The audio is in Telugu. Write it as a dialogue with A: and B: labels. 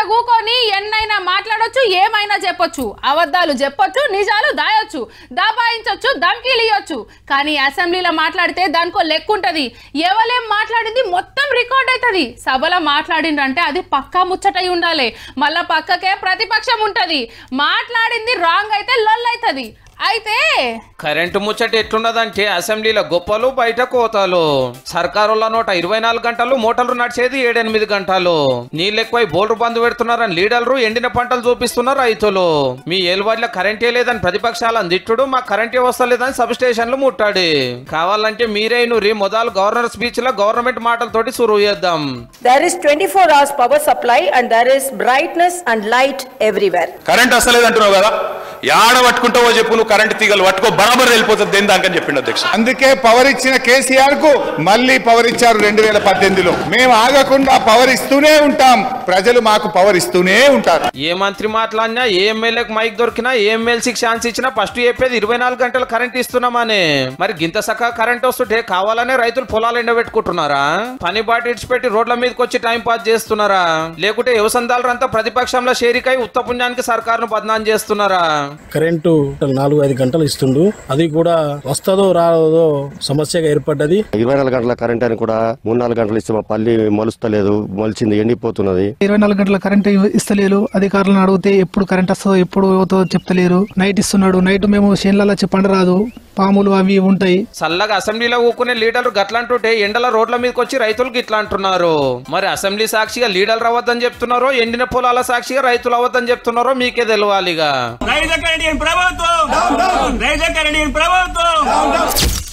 A: కూకొని ఎన్నైనా మాట్లాడొచ్చు, ఏమైనా చెప్పొచ్చు, అబద్ధాలు చెప్పొచ్చు, నిజాలు దాయొచ్చు, దబాయించొచ్చు, ధమ్కీలు ఇయ్యొచ్చు. కానీ అసెంబ్లీలో మాట్లాడితే దానికో లెక్క ఉంటది. ఎవరేం మాట్లాడింది మొత్తం రికార్డ్ అవుతుంది. సభలో మాట్లాడిండ్రంటే అది పక్కా ముచ్చటై ఉండాలి. మళ్ళా పక్కకే ప్రతిపక్షం ఉంటది. మాట్లాడింది రాంగ్ అయితే లొల్ అవుతుంది. అయితే
B: కరెంటు ముచ్చట ఎట్లున్నదంటే అసెంబ్లీలో గొప్పలు బయట కోతలు. సర్కారుల నోట 24 గంటలు, మోటార్లు నడిచేది 7-8 గంటలు. నీళ్ళు ఎక్కువై బోర్డు బంద్ పెడుతున్నారని లీడర్లు, ఎండిన పంటలు చూపిస్తున్నారు రైతులు. మీ ఏలువాడిలో కరెంటే లేదని ప్రతిపక్షాలను తిట్టుడు, మా కరెంటే వస్తలేదని సబ్ స్టేషన్లు ముట్టాడు. కావాలంటే మీరే నూరి మొదలు గవర్నర్ స్పీచ్ లో గవర్నమెంట్ మాటలతోటి సురువు చేద్దాం.
C: There is 24 hours power supply and there is brightness and light everywhere.
D: Current వస్తలేదంటున్నావు కదా, యాడ పట్టుకుంటావో చెప్పు, నువ్వు కరెంట్ తీగలు పట్టుకో, బరాబర్ వెళ్ళిపోతుంది. దేని దానికని చెప్పిండు అధ్యక్ష.
E: అందుకే పవర్ ఇచ్చిన కేసీఆర్ కు మళ్ళీ పవర్ ఇచ్చారు 2018లో. మేము ఆగకుండా పవర్ ఇస్తూనే ఉంటాం, ప్రజలు మాకు పవర్ ఇస్తూనే ఉంటారు.
B: ఏ మంత్రి మాట్లాడినా, ఏ ఎమ్మెల్యేకి మైక్ దొరికినా, ఏ ఎమ్మెల్సీకి ఛాన్స్ ఇచ్చినా ఫస్ట్ చెప్పేది 24 గంటలు కరెంట్ ఇస్తున్నామని. మరి గింత సక్క కరెంట్ వస్తుంటే కావాలనే రైతులు పొలాలు ఎండబెట్టుకుంటున్నారా? పని బాటి ఇడిచిపెట్టి రోడ్ల మీదకి వచ్చి టైం పాస్ చేస్తున్నారా? లేకుంటే వ్యవసాయదారులంతా ప్రతిపక్షంలో షేరికై ఉత్తపుణ్యానికి సర్కారును బదనాం చేస్తున్నారా?
F: కరెంటు 4-5 గంటలు ఇస్తుండు, అది కూడా వస్తుందో రాదో సమస్యగా ఏర్పడ్డది.
G: 24 గంటల కరెంట్ అని కూడా 3-4 గంటలు ఇస్తే మా పల్లి మొలుస్తలేదు, మొలిచింది, ఎండిపోతున్నది.
H: 24 గంటల కరెంట్ ఇస్తలేరు. అధికారులను అడిగితే ఎప్పుడు కరెంట్ వస్తుందో ఎప్పుడు చెప్తలేరు. నైట్ ఇస్తున్నాడు. నైట్ మేము చేనులలో పండరాదు, పాములు అవి ఉంటాయి.
B: చల్లగా అసెంబ్లీలో ఊకునే లీడర్లు గట్లంటుంటే ఎండల రోడ్ల మీదకి వచ్చి రైతులకు ఇట్లా అంటున్నారు. మరి అసెంబ్లీ సాక్షిగా లీడర్లు అవ్వద్దని చెప్తున్నారో, ఎండిన పొలాల సాక్షిగా రైతులు అవ్వద్దని చెప్తున్నారో మీకే తెలియాలిగా.
I: ప్రభుత్వం